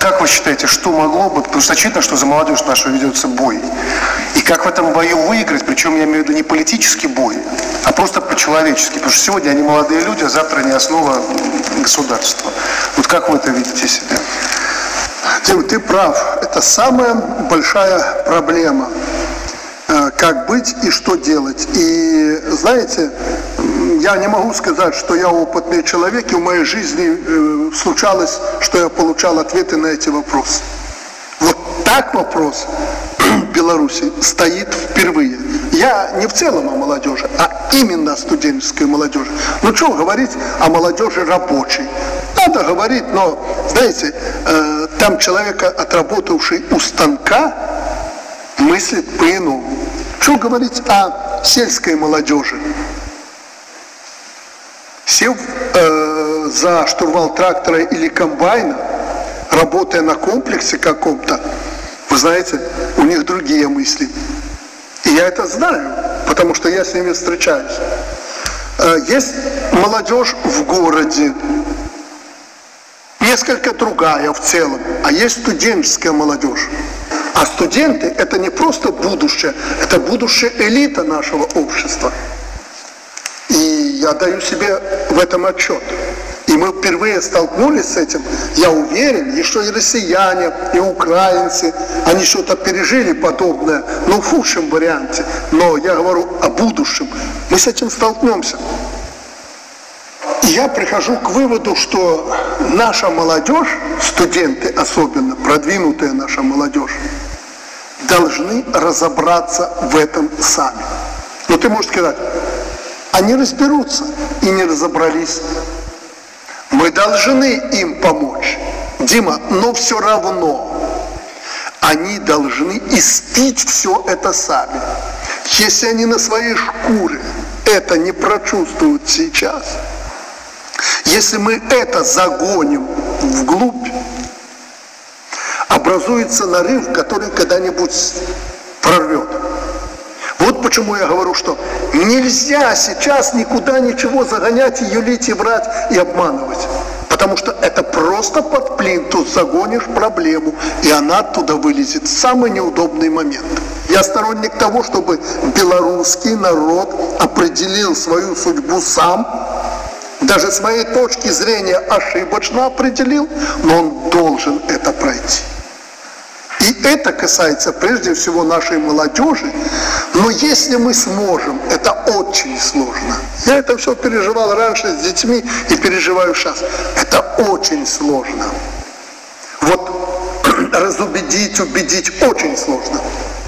Как вы считаете, что могло бы, потому что очевидно, что за молодежь нашу ведется бой, и как в этом бою выиграть, причем я имею в виду не политический бой, а просто по-человечески, потому что сегодня они молодые люди, а завтра они основа государства. Вот как вы это видите себя? Дим, ты прав, это самая большая проблема. Как быть и что делать. И знаете, я не могу сказать, что я опытный человек, и в моей жизни случалось, что я получал ответы на эти вопросы. Вот так вопрос в Беларуси стоит впервые. Я не в целом о молодежи, а именно о студенческой молодежи. Ну что говорить о молодежи рабочей? Надо говорить, но, знаете, там человек, отработавший у станка, мыслит по-иному. Что говорить о сельской молодежи? Сев за штурвал трактора или комбайна, работая на комплексе каком-то, вы знаете, у них другие мысли. И я это знаю, потому что я с ними встречаюсь. Есть молодежь в городе, несколько другая в целом, а есть студенческая молодежь. А студенты – это не просто будущее, это будущая элита нашего общества. И я даю себе в этом отчет. И мы впервые столкнулись с этим, я уверен, еще и россияне, и украинцы, они что-то пережили подобное, но в худшем варианте. Но я говорю о будущем. Мы с этим столкнемся. И я прихожу к выводу, что наша молодежь, студенты особенно, продвинутая наша молодежь, должны разобраться в этом сами. Но ты можешь сказать, они разберутся и не разобрались. Мы должны им помочь. Дима, но все равно они должны испить все это сами. Если они на своей шкуре это не прочувствуют сейчас, если мы это загоним вглубь, образуется нарыв, который когда-нибудь прорвет. Вот почему я говорю, что нельзя сейчас никуда ничего загонять, и юлить, и врать, и обманывать. Потому что это просто под плинтус загонишь проблему, и она оттуда вылезет в самый неудобный момент. Я сторонник того, чтобы белорусский народ определил свою судьбу сам, даже с моей точки зрения ошибочно определил, но он должен это пройти. И это касается прежде всего нашей молодежи, но если мы сможем, это очень сложно. Я это все переживал раньше с детьми и переживаю сейчас. Это очень сложно. Вот разубедить, убедить очень сложно.